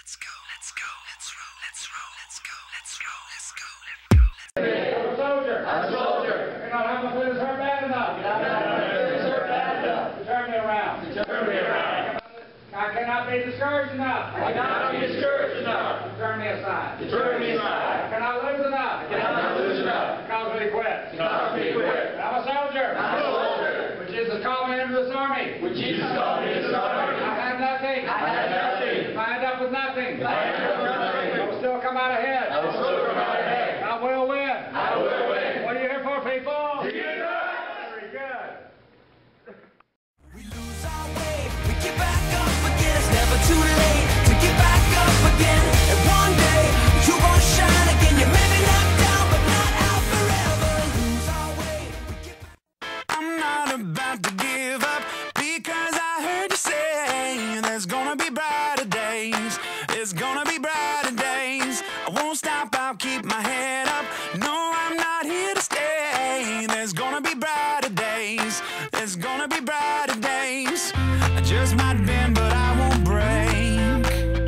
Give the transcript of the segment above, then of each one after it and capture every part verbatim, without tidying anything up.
let's go, let's go, let's roll, let's roll, let's go, let's roll, let's go, let's go. I'm a soldier. I'm a soldier. You're not having my feelings hurt bad enough. You're not having my feelings hurt bad enough. To turn me around. To turn me around. I cannot be discouraged enough. I cannot be discouraged enough. To turn me aside. To turn me aside. I cannot lose enough. I cannot lose enough. To cause me to quit. To cause me to quit. I'm a soldier. I'm a soldier. When Jesus called me into this army. When Jesus called me into this army. I had nothing. I had nothing. I end up with nothing. I end up with nothing. I will still come out ahead. I will still come out ahead. I will win. I will win. What are you here for, people? To get up. Very good. We lose our way. We get back up again. It's never too late to get back up again. And one day you gon' shine again. You may be knocked down, but not out forever. Lose our way. We get back. I'm not about to give up because I heard you say there's gonna be brighter days. There's gonna be brighter days. I won't stop. I'll keep my head up. No, I'm not here to stay. There's gonna be brighter days. There's gonna be brighter days. I just might bend, but I won't break.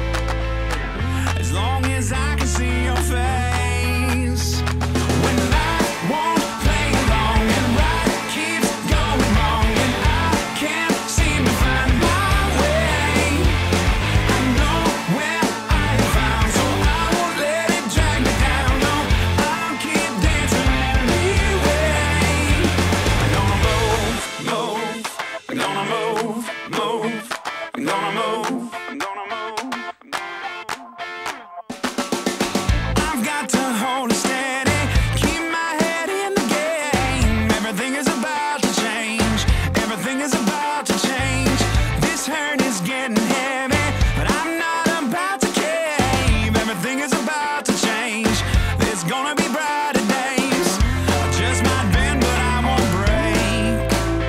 As long as I can see your face. When I won't play along and right keeps going wrong and I can't seem to find my way. I know where I am found, so I won't let it drag me down. No, I'll keep dancing anyway. I'm gonna move, move. I'm gonna move, move. I'm gonna move. I'm gonna move. I've got to hold it steady, keep my head in the game. Everything is about to change. Everything is about to change. This hurt is getting heavy, but I'm not about to cave. Everything is about to change. There's gonna be brighter days. I just might bend, but I won't break.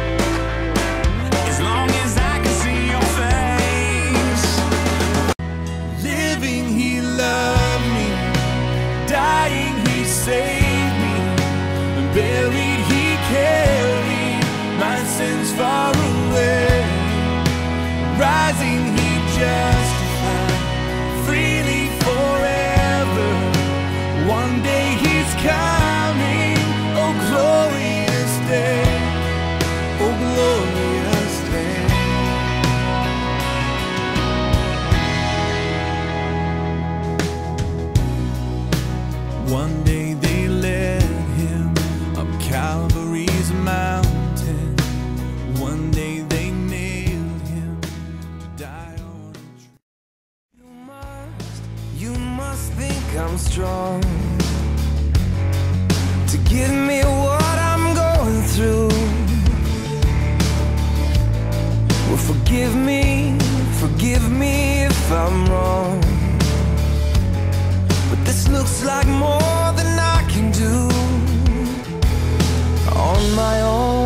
As long as I can see your face. Living, he loved me. Dying, he saved me. Buried, he carried my sins far away. Rising, he justified freely forever. One day he's coming. Oh, glorious day. Oh, glorious day. One day they led him up Calvary's mountain. One day they nailed him to die on a tree. You must, you must think I'm strong to give me what I'm going through. Well, forgive me, forgive me if I'm wrong. But this looks like more than I can do on my own.